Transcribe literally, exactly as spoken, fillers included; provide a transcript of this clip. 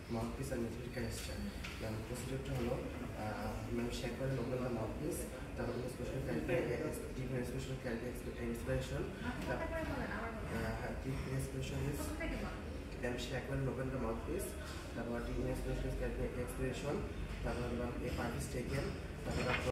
Mouthpiece আর method character. Ma'am প্রসিডিউরটা হলো ম্যাম শেক করে ওপেন দ্য মাউথপিস, তারপর special deep special inspiration deep inspiration is ma'am shake করে ওপেন দ্য মাউথপিস, তারপর ডিপ ইন্সপিরেশন এক্সপিরেশন, তারপর ma'am a part is taken, তারপর